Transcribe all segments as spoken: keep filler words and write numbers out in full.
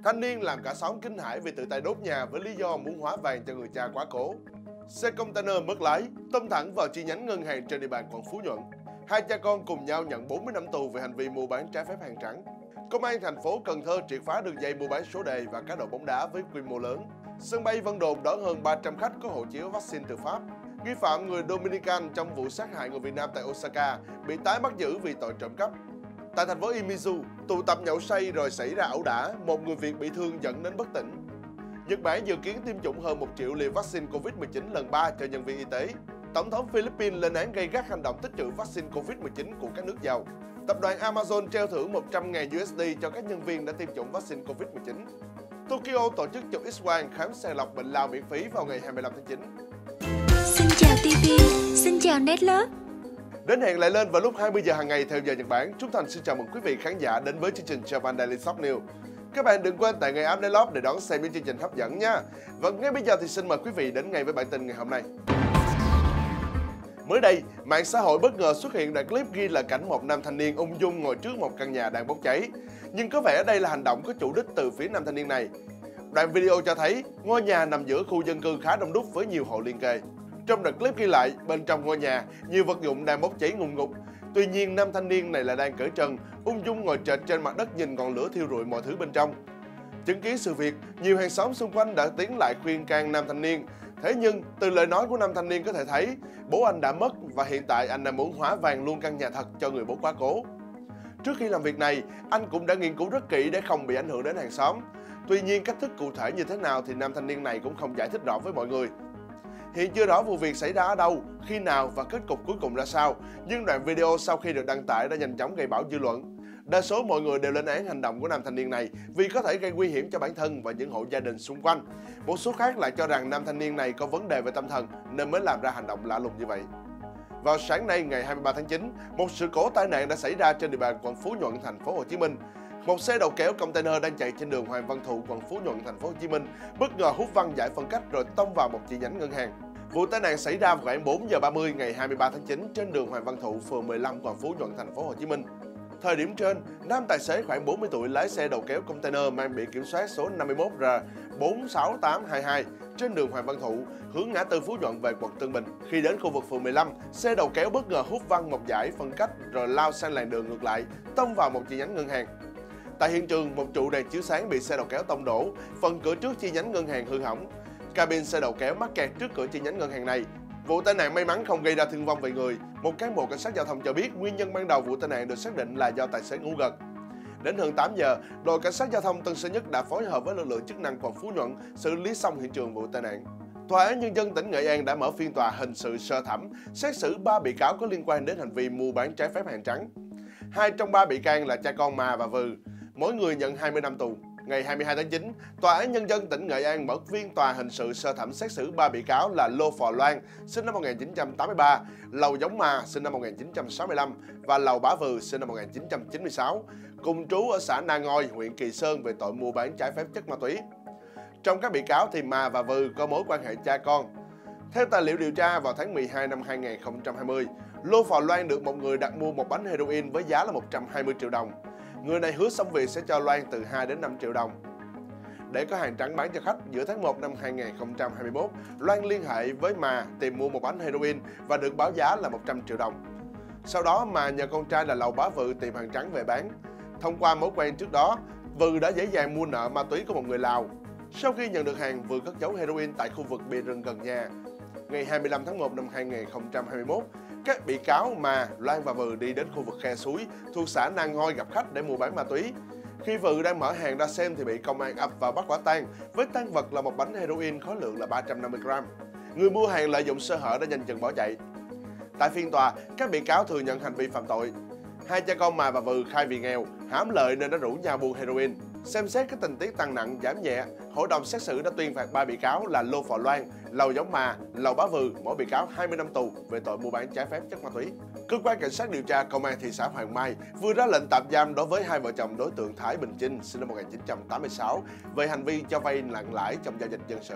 Thanh niên làm cả xóm kinh hãi vì tự tay đốt nhà với lý do muốn hóa vàng cho người cha quá cố. Xe container mất lái, tông thẳng vào chi nhánh ngân hàng trên địa bàn quận Phú Nhuận. Hai cha con cùng nhau nhận bốn mươi năm tù về hành vi mua bán trái phép hàng trắng. Công an thành phố Cần Thơ triệt phá đường dây mua bán số đề và cá độ bóng đá với quy mô lớn. Sân bay Vân Đồn đón hơn ba trăm khách có hộ chiếu vaccine từ Pháp. Nghi phạm người Dominican trong vụ sát hại người Việt Nam tại Osaka bị tái bắt giữ vì tội trộm cắp. Tại thành phố Imizu, tụ tập nhậu say rồi xảy ra ẩu đả, một người Việt bị thương dẫn đến bất tỉnh. Nhật Bản dự kiến tiêm chủng hơn một triệu liều vaccine Covid mười chín lần ba cho nhân viên y tế. Tổng thống Philippines lên án gay gắt hành động tích trữ vaccine Covid mười chín của các nước giàu. Tập đoàn Amazon treo thưởng một trăm nghìn đô la cho các nhân viên đã tiêm chủng vaccine Covid mười chín. Tokyo tổ chức chụp X-quang khám sàng lọc bệnh lao miễn phí vào ngày hai mươi lăm tháng chín. Xin chào ti vi, xin chào Netlove. Đến hẹn lại lên vào lúc hai mươi giờ hàng ngày theo giờ Nhật Bản. Chúng Thành xin chào mừng quý vị khán giả đến với chương trình Japan Daily Shop News. Các bạn đừng quên tải ngay app Netlove để đón xem những chương trình hấp dẫn nha. Và ngay bây giờ thì xin mời quý vị đến ngay với bản tin ngày hôm nay. Mới đây, mạng xã hội bất ngờ xuất hiện đoạn clip ghi lại cảnh một nam thanh niên ung dung ngồi trước một căn nhà đang bốc cháy. Nhưng có vẻ đây là hành động có chủ đích từ phía nam thanh niên này. Đoạn video cho thấy ngôi nhà nằm giữa khu dân cư khá đông đúc với nhiều hộ liên kề. Trong đoạn clip ghi lại, bên trong ngôi nhà, nhiều vật dụng đang bốc cháy ngùn ngụt. Tuy nhiên, nam thanh niên này lại đang cởi trần, ung dung ngồi trệt trên mặt đất nhìn ngọn lửa thiêu rụi mọi thứ bên trong. Chứng kiến sự việc, nhiều hàng xóm xung quanh đã tiến lại khuyên can nam thanh niên. Thế nhưng, từ lời nói của nam thanh niên có thể thấy, bố anh đã mất và hiện tại anh đang muốn hóa vàng luôn căn nhà thật cho người bố quá cố. Trước khi làm việc này, anh cũng đã nghiên cứu rất kỹ để không bị ảnh hưởng đến hàng xóm. Tuy nhiên, cách thức cụ thể như thế nào thì nam thanh niên này cũng không giải thích rõ với mọi người. Hiện chưa rõ vụ việc xảy ra ở đâu, khi nào và kết cục cuối cùng ra sao, nhưng đoạn video sau khi được đăng tải đã nhanh chóng gây bão dư luận. Đa số mọi người đều lên án hành động của nam thanh niên này vì có thể gây nguy hiểm cho bản thân và những hộ gia đình xung quanh. Một số khác lại cho rằng nam thanh niên này có vấn đề về tâm thần nên mới làm ra hành động lạ lùng như vậy. Vào sáng nay ngày hai mươi ba tháng chín, một sự cố tai nạn đã xảy ra trên địa bàn quận Phú Nhuận, thành phố Hồ Chí Minh. Một xe đầu kéo container đang chạy trên đường Hoàng Văn Thụ, quận Phú Nhuận, thành phố Hồ Chí Minh bất ngờ hút văng giải phân cách rồi tông vào một chi nhánh ngân hàng. Vụ tai nạn xảy ra vào khoảng bốn giờ ba mươi ngày hai mươi ba tháng chín trên đường Hoàng Văn Thụ, phường mười lăm, quận Phú Nhuận, thành phố Hồ Chí Minh. Thời điểm trên, nam tài xế khoảng bốn mươi tuổi lái xe đầu kéo container mang biển kiểm soát số năm mươi mốt R bốn sáu tám hai hai trên đường Hoàng Văn Thụ, hướng ngã tư Phú Nhuận về quận Tân Bình. Khi đến khu vực phường mười lăm, xe đầu kéo bất ngờ hút văng một dải phân cách rồi lao sang làn đường ngược lại, tông vào một chi nhánh ngân hàng. Tại hiện trường, một trụ đèn chiếu sáng bị xe đầu kéo tông đổ, phần cửa trước chi nhánh ngân hàng hư hỏng. Cabin xe đầu kéo mắc kẹt trước cửa chi nhánh ngân hàng này. Vụ tai nạn may mắn không gây ra thương vong về người. Một cán bộ cảnh sát giao thông cho biết nguyên nhân ban đầu vụ tai nạn được xác định là do tài xế ngủ gật. Đến hơn tám giờ, đội cảnh sát giao thông Tân Sơn Nhất đã phối hợp với lực lượng chức năng quận Phú Nhuận xử lý xong hiện trường vụ tai nạn. Tòa án Nhân dân tỉnh Nghệ An đã mở phiên tòa hình sự sơ thẩm xét xử ba bị cáo có liên quan đến hành vi mua bán trái phép hàng trắng. Hai trong ba bị can là cha con Mà và Vừ, mỗi người nhận hai mươi năm tù. Ngày hai mươi hai tháng chín, Tòa án Nhân dân tỉnh Nghệ An mở phiên tòa hình sự sơ thẩm xét xử ba bị cáo là Lô Phò Loan, sinh năm một nghìn chín trăm tám mươi ba, Lầu Giống Mà, sinh năm một nghìn chín trăm sáu mươi lăm và Lầu Bá Vừ, sinh năm một nghìn chín trăm chín mươi sáu, cùng trú ở xã Na Ngoi, huyện Kỳ Sơn về tội mua bán trái phép chất ma túy. Trong các bị cáo thì Mà và Vừ có mối quan hệ cha con. Theo tài liệu điều tra, vào tháng mười hai năm hai nghìn không trăm hai mươi, Lô Phò Loan được một người đặt mua một bánh heroin với giá là một trăm hai mươi triệu đồng. Người này hứa xong việc sẽ cho Loan từ hai đến năm triệu đồng. Để có hàng trắng bán cho khách, giữa tháng một năm hai nghìn không trăm hai mươi mốt, Loan liên hệ với Mà tìm mua một bánh heroin và được báo giá là một trăm triệu đồng. Sau đó Mà nhờ con trai là Lầu Bá Vừ tìm hàng trắng về bán. Thông qua mối quen trước đó, Vừ đã dễ dàng mua nợ ma túy của một người Lào. Sau khi nhận được hàng, Vừ cất giấu heroin tại khu vực bìa rừng gần nhà. Ngày hai mươi lăm tháng một năm hai nghìn không trăm hai mươi mốt, các bị cáo Mà, Loan và Vừ đi đến khu vực khe suối thuộc xã Na Ngoi gặp khách để mua bán ma túy. Khi Vừ đang mở hàng ra xem thì bị công an ập vào bắt quả tang với tang vật là một bánh heroin khối lượng là ba trăm năm mươi gram. Người mua hàng lợi dụng sơ hở đã nhanh chân bỏ chạy. Tại phiên tòa, các bị cáo thừa nhận hành vi phạm tội. Hai cha con Mà và Vừ khai vì nghèo, hám lợi nên đã rủ nhau buôn heroin. Xem xét các tình tiết tăng nặng, giảm nhẹ, hội đồng xét xử đã tuyên phạt ba bị cáo là Lô Phò Loan, Lầu Giống Mà, Lầu Bá Vừ, mỗi bị cáo hai mươi năm tù về tội mua bán trái phép chất ma túy. Cơ quan cảnh sát điều tra Công an thị xã Hoàng Mai vừa ra lệnh tạm giam đối với hai vợ chồng đối tượng Thái Bình Chinh, sinh năm một nghìn chín trăm tám mươi sáu, về hành vi cho vay nặng lãi trong giao dịch dân sự.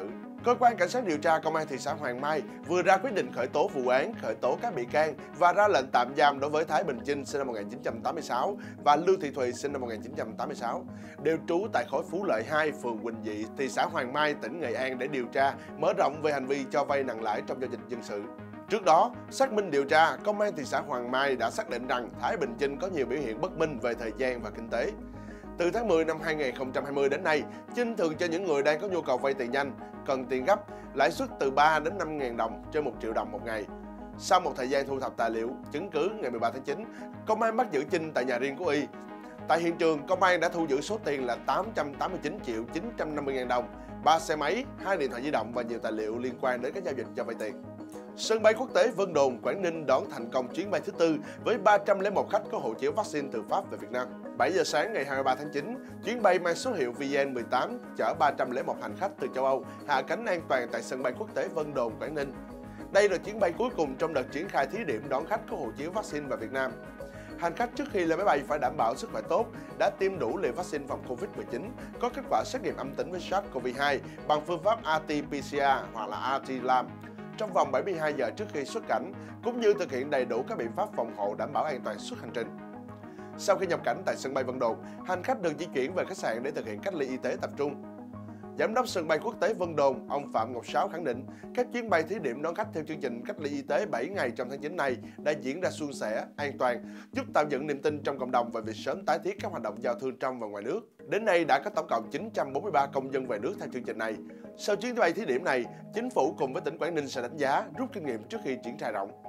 Cơ quan Cảnh sát điều tra Công an thị xã Hoàng Mai vừa ra quyết định khởi tố vụ án, khởi tố các bị can và ra lệnh tạm giam đối với Thái Bình Chinh sinh năm một nghìn chín trăm tám mươi sáu và Lưu Thị Thùy sinh năm một nghìn chín trăm tám mươi sáu, đều trú tại khối Phú Lợi hai, phường Quỳnh Dị, thị xã Hoàng Mai, tỉnh Nghệ An để điều tra, mở rộng về hành vi cho vay nặng lãi trong giao dịch dân sự. Trước đó, xác minh điều tra, Công an thị xã Hoàng Mai đã xác định rằng Thái Bình Chinh có nhiều biểu hiện bất minh về thời gian và kinh tế. Từ tháng mười năm hai nghìn không trăm hai mươi đến nay, Chinh thường cho những người đang có nhu cầu vay tiền nhanh, cần tiền gấp, lãi suất từ ba đến năm nghìn đồng trên một triệu đồng một ngày. Sau một thời gian thu thập tài liệu, chứng cứ, ngày mười ba tháng chín, Công an bắt giữ Chinh tại nhà riêng của Y. Tại hiện trường, Công an đã thu giữ số tiền là tám trăm tám mươi chín triệu chín trăm năm mươi nghìn đồng, ba xe máy, hai điện thoại di động và nhiều tài liệu liên quan đến các giao dịch cho vay tiền. Sân bay quốc tế Vân Đồn, Quảng Ninh đón thành công chuyến bay thứ tư với ba trăm lẻ một khách có hộ chiếu vaccine từ Pháp về Việt Nam. bảy giờ sáng ngày hai mươi ba tháng chín, chuyến bay mang số hiệu V N mười tám chở ba trăm lẻ một hành khách từ châu Âu hạ cánh an toàn tại sân bay quốc tế Vân Đồn, Quảng Ninh. Đây là chuyến bay cuối cùng trong đợt triển khai thí điểm đón khách có hộ chiếu vaccine vào Việt Nam. Hành khách trước khi lên máy bay phải đảm bảo sức khỏe tốt, đã tiêm đủ liều vaccine phòng Covid mười chín, có kết quả xét nghiệm âm tính với SARS-xê o vê hai bằng phương pháp R T P C R hoặc là R T L A M trong vòng bảy mươi hai giờ trước khi xuất cảnh, cũng như thực hiện đầy đủ các biện pháp phòng hộ đảm bảo an toàn suốt hành trình. Sau khi nhập cảnh tại sân bay Vân Đồn, hành khách được di chuyển về khách sạn để thực hiện cách ly y tế tập trung. Giám đốc sân bay quốc tế Vân Đồn, ông Phạm Ngọc Sáu khẳng định, các chuyến bay thí điểm đón khách theo chương trình cách ly y tế bảy ngày trong tháng chín này đã diễn ra suôn sẻ, an toàn, giúp tạo dựng niềm tin trong cộng đồng về việc sớm tái thiết các hoạt động giao thương trong và ngoài nước. Đến nay đã có tổng cộng chín trăm bốn mươi ba công dân về nước theo chương trình này. Sau chuyến bay thí điểm này, chính phủ cùng với tỉnh Quảng Ninh sẽ đánh giá, rút kinh nghiệm trước khi triển khai rộng.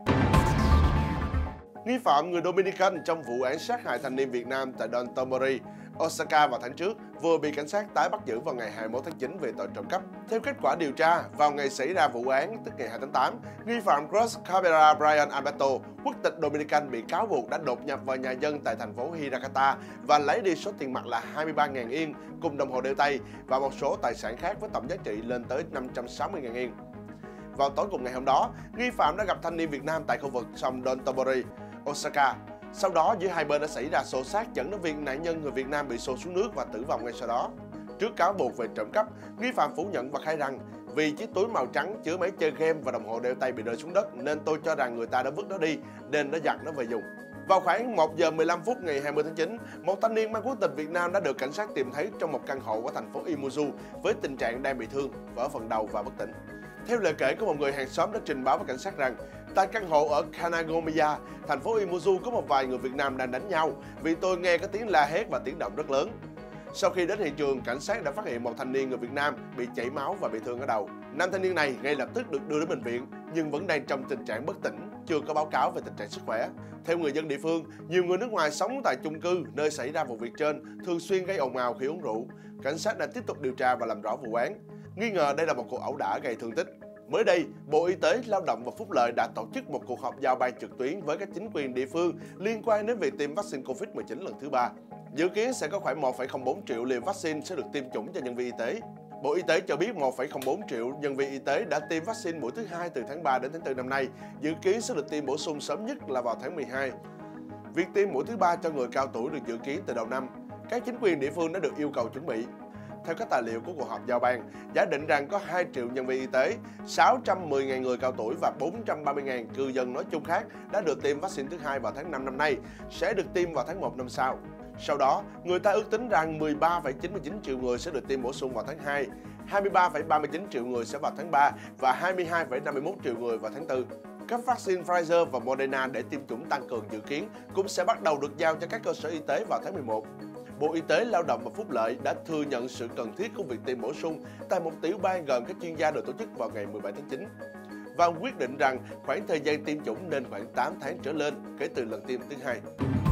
Nghi phạm người Dominican trong vụ án sát hại thanh niên Việt Nam tại Don Tomori, Osaka vào tháng trước vừa bị cảnh sát tái bắt giữ vào ngày hai mươi mốt tháng chín về tội trộm cắp. Theo kết quả điều tra, vào ngày xảy ra vụ án, tức ngày hai tháng tám, nghi phạm Cross Cabrera Brian Alberto, quốc tịch Dominican bị cáo buộc đã đột nhập vào nhà dân tại thành phố Hiragata và lấy đi số tiền mặt là hai mươi ba nghìn yên cùng đồng hồ đeo tay và một số tài sản khác với tổng giá trị lên tới năm trăm sáu mươi nghìn yên. Vào tối cùng ngày hôm đó, nghi phạm đã gặp thanh niên Việt Nam tại khu vực sông Don Tomori, Osaka. Sau đó, giữa hai bên đã xảy ra xô xát dẫn đến việc nạn nhân người Việt Nam bị xô xuống nước và tử vong ngay sau đó. Trước cáo buộc về trộm cắp, nghi phạm phủ nhận và khai rằng vì chiếc túi màu trắng chứa máy chơi game và đồng hồ đeo tay bị rơi xuống đất nên tôi cho rằng người ta đã vứt nó đi nên đã giặt nó về dùng. Vào khoảng một giờ mười lăm phút ngày hai mươi tháng chín, một thanh niên mang quốc tịch Việt Nam đã được cảnh sát tìm thấy trong một căn hộ ở thành phố Imuzu với tình trạng đang bị thương, vỡ phần đầu và bất tỉnh. Theo lời kể của một người hàng xóm đã trình báo với cảnh sát rằng, tại căn hộ ở Kanagomiya, thành phố Imuzu có một vài người Việt Nam đang đánh nhau vì tôi nghe có tiếng la hét và tiếng động rất lớn. Sau khi đến hiện trường, cảnh sát đã phát hiện một thanh niên người Việt Nam bị chảy máu và bị thương ở đầu. Nam thanh niên này ngay lập tức được đưa đến bệnh viện nhưng vẫn đang trong tình trạng bất tỉnh, chưa có báo cáo về tình trạng sức khỏe. Theo người dân địa phương, nhiều người nước ngoài sống tại chung cư nơi xảy ra vụ việc trên thường xuyên gây ồn ào khi uống rượu. Cảnh sát đã tiếp tục điều tra và làm rõ vụ án, nghi ngờ đây là một cuộc ẩu đả gây thương tích. Mới đây, Bộ Y tế, Lao động và Phúc lợi đã tổ chức một cuộc họp giao ban trực tuyến với các chính quyền địa phương liên quan đến việc tiêm vaccine Covid mười chín lần thứ ba. Dự kiến sẽ có khoảng một phẩy không bốn triệu liều vaccine sẽ được tiêm chủng cho nhân viên y tế. Bộ Y tế cho biết một phẩy không bốn triệu nhân viên y tế đã tiêm vaccine mũi thứ hai từ tháng ba đến tháng tư năm nay, dự kiến sẽ được tiêm bổ sung sớm nhất là vào tháng mười hai. Việc tiêm mũi thứ ba cho người cao tuổi được dự kiến từ đầu năm. Các chính quyền địa phương đã được yêu cầu chuẩn bị. Theo các tài liệu của cuộc họp giao ban, giả định rằng có hai triệu nhân viên y tế, sáu trăm mười nghìn người cao tuổi và bốn trăm ba mươi nghìn cư dân nói chung khác đã được tiêm vaccine thứ hai vào tháng năm năm nay, sẽ được tiêm vào tháng một năm sau. Sau đó, người ta ước tính rằng mười ba phẩy chín mươi chín triệu người sẽ được tiêm bổ sung vào tháng hai, hai mươi ba phẩy ba mươi chín triệu người sẽ vào tháng ba và hai mươi hai phẩy năm mươi mốt triệu người vào tháng tư. Các vaccine Pfizer và Moderna để tiêm chủng tăng cường dự kiến cũng sẽ bắt đầu được giao cho các cơ sở y tế vào tháng mười một. Bộ Y tế, Lao động và Phúc lợi đã thừa nhận sự cần thiết của việc tiêm bổ sung tại một tiểu ban gồm các chuyên gia được tổ chức vào ngày mười bảy tháng chín và quyết định rằng khoảng thời gian tiêm chủng nên khoảng tám tháng trở lên kể từ lần tiêm thứ hai.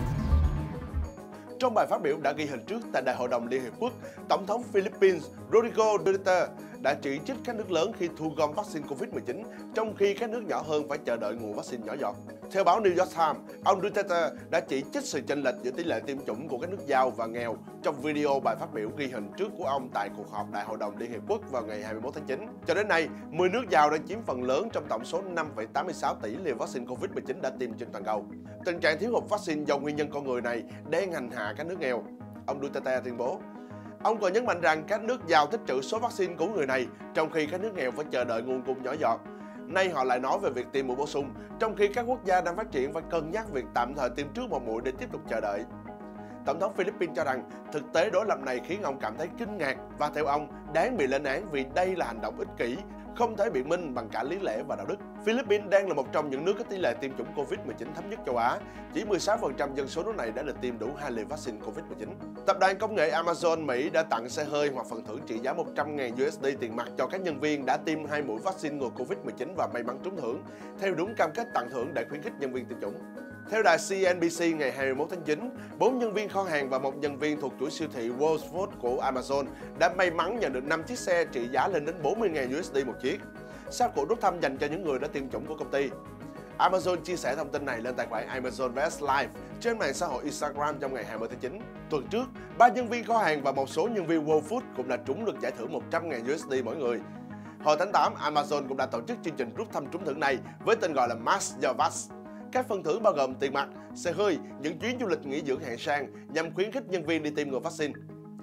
Trong bài phát biểu đã ghi hình trước tại Đại hội đồng Liên Hiệp Quốc, Tổng thống Philippines Rodrigo Duterte đã chỉ trích các nước lớn khi thu gom vaccine Covid mười chín, trong khi các nước nhỏ hơn phải chờ đợi nguồn vaccine nhỏ giọt. Theo báo New York Times, ông Duterte đã chỉ trích sự chênh lệch giữa tỷ lệ tiêm chủng của các nước giàu và nghèo trong video bài phát biểu ghi hình trước của ông tại cuộc họp Đại hội đồng Liên Hiệp Quốc vào ngày hai mươi mốt tháng chín. Cho đến nay, mười nước giàu đang chiếm phần lớn trong tổng số năm phẩy tám mươi sáu tỷ liều vaccine Covid mười chín đã tiêm trên toàn cầu. Tình trạng thiếu hụt vaccine do nguyên nhân con người này đang hành hạ các nước nghèo, ông Duterte tuyên bố. Ông còn nhấn mạnh rằng các nước giàu tích trữ số vaccine của người này, trong khi các nước nghèo phải chờ đợi nguồn cung nhỏ giọt. Nay họ lại nói về việc tiêm mũi bổ sung, trong khi các quốc gia đang phát triển phải cân nhắc việc tạm thời tiêm trước một mũi để tiếp tục chờ đợi. Tổng thống Philippines cho rằng thực tế đối lập này khiến ông cảm thấy kinh ngạc và theo ông đáng bị lên án vì đây là hành động ích kỷ, không thể biện minh bằng cả lý lẽ và đạo đức. Philippines đang là một trong những nước có tỷ lệ tiêm chủng Covid mười chín thấp nhất châu Á. Chỉ mười sáu phần trăm dân số nước này đã được tiêm đủ hai liều vaccine Covid mười chín. Tập đoàn công nghệ Amazon Mỹ đã tặng xe hơi hoặc phần thưởng trị giá một trăm nghìn đô la tiền mặt cho các nhân viên đã tiêm hai mũi vaccine ngừa Covid mười chín và may mắn trúng thưởng, theo đúng cam kết tặng thưởng để khuyến khích nhân viên tiêm chủng. Theo đài xê en bê xê ngày hai mươi mốt tháng chín, bốn nhân viên kho hàng và một nhân viên thuộc chuỗi siêu thị Whole Foods của Amazon đã may mắn nhận được năm chiếc xe trị giá lên đến bốn mươi nghìn đô la một chiếc, sau cuộc rút thăm dành cho những người đã tiêm chủng của công ty. Amazon chia sẻ thông tin này lên tài khoản Amazon Best Life trên mạng xã hội Instagram trong ngày hai mươi tháng chín. Tuần trước, ba nhân viên kho hàng và một số nhân viên Whole Foods cũng đã trúng được giải thưởng một trăm nghìn đô la mỗi người. Hồi tháng tám, Amazon cũng đã tổ chức chương trình rút thăm trúng thưởng này với tên gọi là Max Your Vax. Các phần thưởng bao gồm tiền mặt, xe hơi, những chuyến du lịch nghỉ dưỡng hạng sang nhằm khuyến khích nhân viên đi tiêm ngừa vaccine.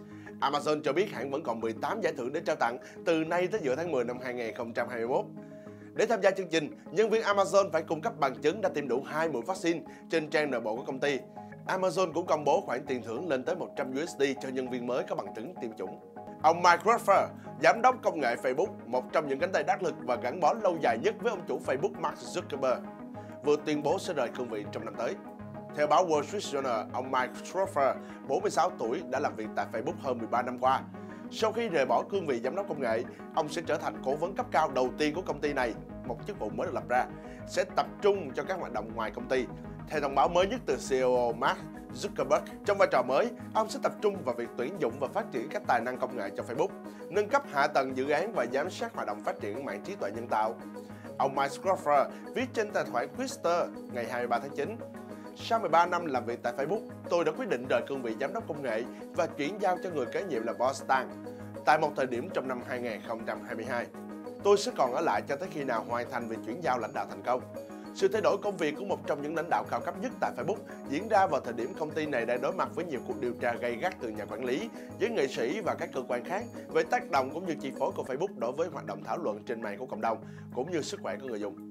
Amazon cho biết hãng vẫn còn mười tám giải thưởng để trao tặng từ nay tới giữa tháng mười năm hai nghìn không trăm hai mươi mốt. Để tham gia chương trình, nhân viên Amazon phải cung cấp bằng chứng đã tiêm đủ hai mũi vaccine trên trang nội bộ của công ty. Amazon cũng công bố khoản tiền thưởng lên tới một trăm đô la cho nhân viên mới có bằng chứng tiêm chủng. Ông Mike Rutherford, giám đốc công nghệ Facebook, một trong những cánh tay đắc lực và gắn bó lâu dài nhất với ông chủ Facebook Mark Zuckerberg, vừa tuyên bố sẽ rời cương vị trong năm tới. Theo báo Wall Street Journal, ông Mike Rutherford, bốn mươi sáu tuổi, đã làm việc tại Facebook hơn mười ba năm qua. Sau khi rời bỏ cương vị giám đốc công nghệ, ông sẽ trở thành cố vấn cấp cao đầu tiên của công ty này, một chức vụ mới được lập ra, sẽ tập trung cho các hoạt động ngoài công ty. Theo thông báo mới nhất từ xê e ô Mark Zuckerberg, trong vai trò mới, ông sẽ tập trung vào việc tuyển dụng và phát triển các tài năng công nghệ cho Facebook, nâng cấp hạ tầng dự án và giám sát hoạt động phát triển mạng trí tuệ nhân tạo. Ông Mike Rutherford viết trên tài khoản Twitter ngày hai mươi ba tháng chín. Sau mười ba năm làm việc tại Facebook, tôi đã quyết định rời cương vị giám đốc công nghệ và chuyển giao cho người kế nhiệm là Boss Tang tại một thời điểm trong năm hai nghìn không trăm hai mươi hai. Tôi sẽ còn ở lại cho tới khi nào hoàn thành việc chuyển giao lãnh đạo thành công. Sự thay đổi công việc của một trong những lãnh đạo cao cấp nhất tại Facebook diễn ra vào thời điểm công ty này đang đối mặt với nhiều cuộc điều tra gay gắt từ nhà quản lý, giới nghệ sĩ và các cơ quan khác về tác động cũng như chi phối của Facebook đối với hoạt động thảo luận trên mạng của cộng đồng, cũng như sức khỏe của người dùng.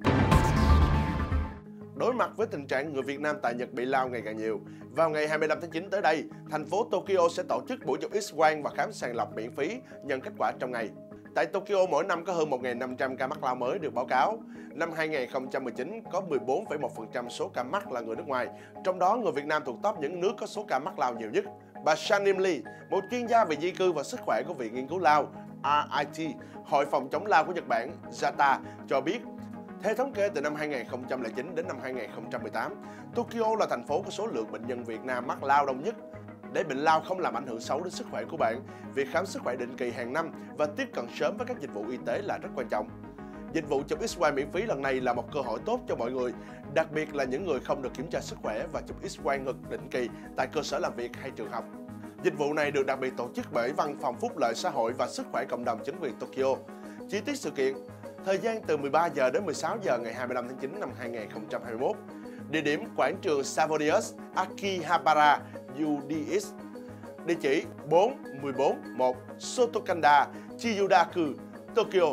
Đối mặt với tình trạng người Việt Nam tại Nhật bị lao ngày càng nhiều, vào ngày hai mươi lăm tháng chín tới đây, thành phố Tokyo sẽ tổ chức buổi chụp X-quang và khám sàng lọc miễn phí nhận kết quả trong ngày. Tại Tokyo, mỗi năm có hơn một nghìn năm trăm ca mắc lao mới được báo cáo. Năm hai nghìn không trăm mười chín, có mười bốn phẩy một phần trăm số ca mắc là người nước ngoài, trong đó người Việt Nam thuộc top những nước có số ca mắc lao nhiều nhất. Bà Shanim Lee, một chuyên gia về di cư và sức khỏe của Viện Nghiên cứu Lao, rờ i tê, Hội phòng chống lao của Nhật Bản, giê a tê a, cho biết, theo thống kê từ năm hai nghìn không trăm lẻ chín đến năm hai nghìn không trăm mười tám, Tokyo là thành phố có số lượng bệnh nhân Việt Nam mắc lao đông nhất. Để bệnh lao không làm ảnh hưởng xấu đến sức khỏe của bạn, việc khám sức khỏe định kỳ hàng năm và tiếp cận sớm với các dịch vụ y tế là rất quan trọng. Dịch vụ chụp X-quang miễn phí lần này là một cơ hội tốt cho mọi người, đặc biệt là những người không được kiểm tra sức khỏe và chụp X-quang ngực định kỳ tại cơ sở làm việc hay trường học. Dịch vụ này được đặc biệt tổ chức bởi Văn phòng Phúc lợi Xã hội và Sức khỏe Cộng đồng chính quyền Tokyo. Chi tiết sự kiện: thời gian từ mười ba giờ đến mười sáu giờ ngày hai mươi lăm tháng chín năm hai nghìn không trăm hai mươi mốt. Địa điểm quảng trường Savonius Akihabara u đê ét. Địa chỉ bốn một bốn một Sotokanda, Chiyodaku, Tokyo.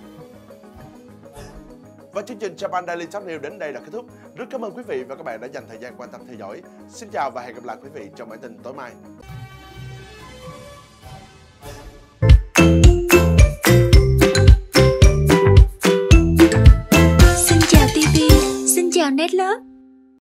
Và chương trình Japan Daily Top News đến đây là kết thúc. Rất cảm ơn quý vị và các bạn đã dành thời gian quan tâm theo dõi. Xin chào và hẹn gặp lại quý vị trong bản tin tối mai. Xin chào ti vi, xin chào Netlog.